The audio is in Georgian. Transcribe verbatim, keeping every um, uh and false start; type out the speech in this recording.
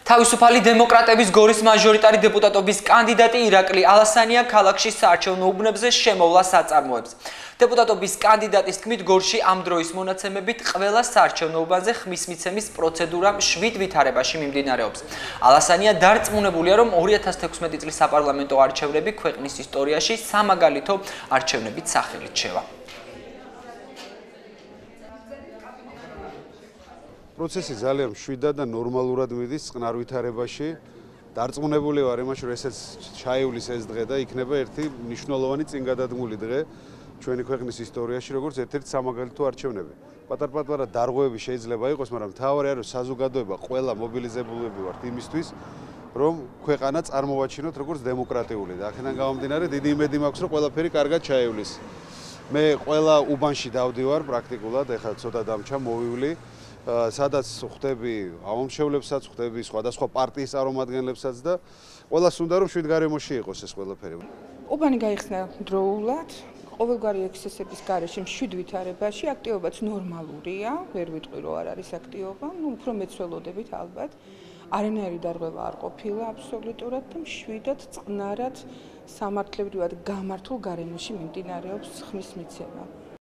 თავისუფალი დემოკრატების გორის მაჟორიტარი დეპუტატობის კანდიდატი ირაკლი ალასანია ქალაქში საარჩევნო უბნებზე შემოვლას აწარმოებს. Დეპუტატობის კანდიდატის თქმით, გორში ამ დროის მონაცემებით ყველა საარჩევნო უბანზე ხმის მიცემის პროცედურა შვიდ ვითარებაში მიმდინარეობს. ალასანია დარწმუნებულია, რომ ორი ათას თექვსმეტი წლის საპარლამენტო არჩევნები ქვეყნის ისტორიაში სამაგალითო არჩევნებით სახელით შევა. პროცესი ძალიან მშვიდად და ნორმალურად მიდის წყნარ ვითარებაში. დარწმუნებული ვარ იმაში, რომ ესეც ჩაივლის ეს დღე და იქნება ერთი მნიშვნელოვანი წინგადადგმული დღე ჩვენი ქვეყნის ისტორიაში, როგორც ერთ-ერთი სამაგალითო არჩევნები. პატარ-პატარა დარღვევები შეიძლება იყოს, მაგრამ მთავარია, რომ საზოგადოება ყველა მობილიზებულები ვართ იმისთვის, რომ ქვეყანა წარმოვაჩინოთ როგორც დემოკრატიული და აქედან გამომდინარე დიდი იმედი მაქვს, რომ ყველაფერი კარგად ჩაივლის. მე ყველა უბანში დავდივარ პრაქტიკულად, ეხლა ცოტა დამჩა მოვივლი. სადაც ხვდები ამომრჩევლებსაც, ხვდები სხვადასხვა პარტიის წარმომადგენლებსაც და ყველას უნდა რომ შვიდ გარემოში იყოს ეს ყველაფერი. უბანი გაიხსნა დროულად, ყოველგვარი ექსცესების გარეშე მშვიდ ვითარებაში, აქტივობაც ნორმალურია, ვერ ვიტყვი რომ არ არის აქტივობა, ნუ უფრო მეცველოდებით ალბათ. არანაირი დარღვევა არ ყოფილა აბსოლუტურად და მშვიდად, წყნარად, სამართლებრივად გამართულ გარემოში მიმდინარეობს ხმის მიცემა.